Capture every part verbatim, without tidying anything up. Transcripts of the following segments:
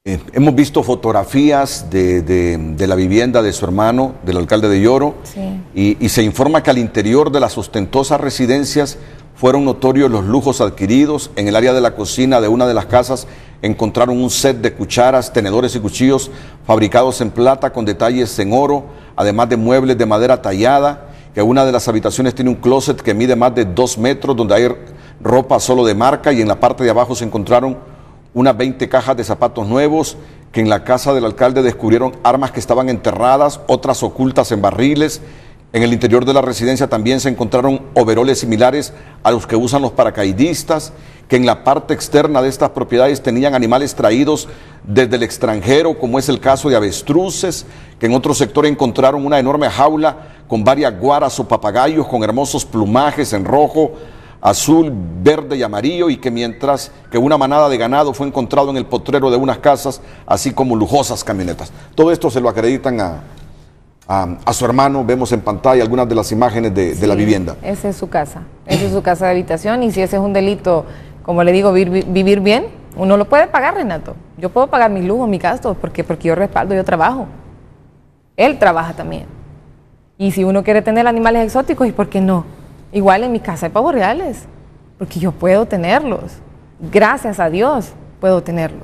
Eh, hemos visto fotografías de, de, de la vivienda de su hermano, del alcalde de Yoro, sí. y, y se informa que al interior de las ostentosas residencias fueron notorios los lujos adquiridos. En el área de la cocina de una de las casas encontraron un set de cucharas, tenedores y cuchillos fabricados en plata con detalles en oro, además de muebles de madera tallada, que una de las habitaciones tiene un closet que mide más de dos metros, donde hay ropa solo de marca, y en la parte de abajo se encontraron unas veinte cajas de zapatos nuevos, que en la casa del alcalde descubrieron armas que estaban enterradas, otras ocultas en barriles. En el interior de la residencia también se encontraron overoles similares a los que usan los paracaidistas, que en la parte externa de estas propiedades tenían animales traídos desde el extranjero, como es el caso de avestruces, que en otro sector encontraron una enorme jaula con varias guaras o papagayos con hermosos plumajes en rojo, azul, verde y amarillo, y que mientras que una manada de ganado fue encontrado en el potrero de unas casas, así como lujosas camionetas. Todo esto se lo acreditan a, a, a su hermano. Vemos en pantalla algunas de las imágenes de, sí, de la vivienda. Esa es su casa, esa es su casa de habitación, y si ese es un delito, como le digo, vivir, vivir bien, uno lo puede pagar, Renato. Yo puedo pagar mis lujos, mis gastos, porque, porque yo respaldo, yo trabajo. Él trabaja también. Y si uno quiere tener animales exóticos, ¿y por qué no? Igual en mi casa hay pavos reales, porque yo puedo tenerlos. Gracias a Dios puedo tenerlos.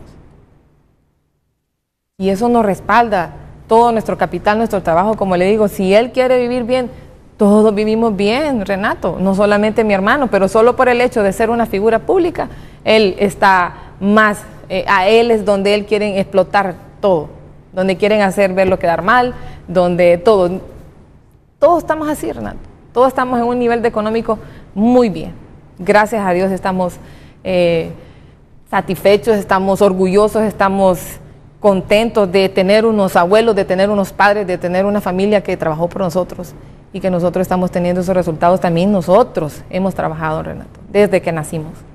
Y eso nos respalda todo nuestro capital, nuestro trabajo. Como le digo, si él quiere vivir bien, todos vivimos bien, Renato. No solamente mi hermano, pero solo por el hecho de ser una figura pública, él está más, eh, a él es donde él quieren explotar todo, donde quieren hacer verlo quedar mal, donde todo, todos estamos así, Renato. Todos estamos en un nivel de económico muy bien. Gracias a Dios estamos eh, satisfechos, estamos orgullosos, estamos contentos de tener unos abuelos, de tener unos padres, de tener una familia que trabajó por nosotros, y que nosotros estamos teniendo esos resultados también. Nosotros hemos trabajado, Renato, desde que nacimos.